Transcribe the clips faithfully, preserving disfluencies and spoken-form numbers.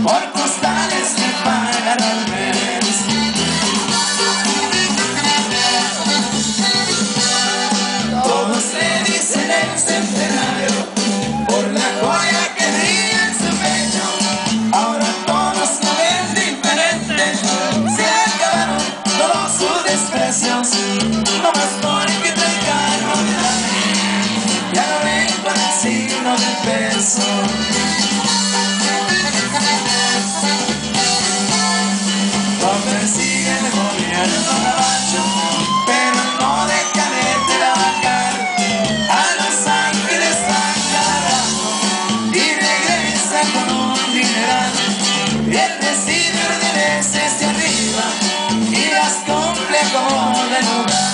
por costales me pagan al mes. Todos le dicen el centenario por la joya que brilla en su pecho. Ahora todos lo ven diferente, se acabaron todos sus desprecios, no más porque trae carro de la ya lo ven con el signo del peso. Lo persigue el gobierno gabacho, pero no deja de trabajar. A Los Ángeles va cada rato y regresa con un dineral. Y él recibe órdenes desde arriba y las cumple como de lugar.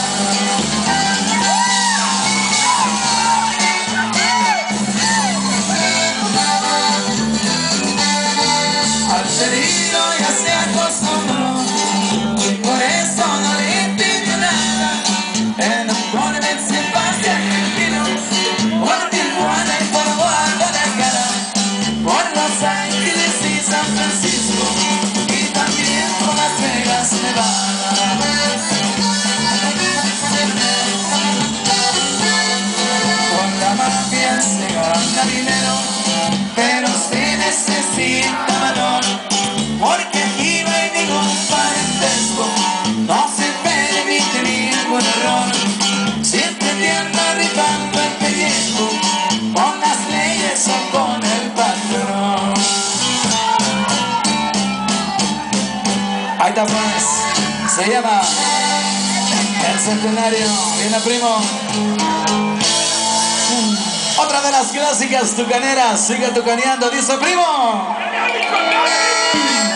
Al pedido ya se acostumbró y por eso no le pidió nada. En un Corvette se pase argentino por Tijuana y por Guadalajara, por Los Ángeles y San Francisco y también por Las Vegas, Nevada. Con la mafia se gana dinero, pero se necesita valor, porque aquí no hay ningún parentesco, no se permite ningún error. Siempre te anda rifando el pellejo, con las leyes o con el patrón. Ahí está pues, se llama El Centenario. Viene primo. Otra de las clásicas tucaneras, sigue tucaneando, dice primo.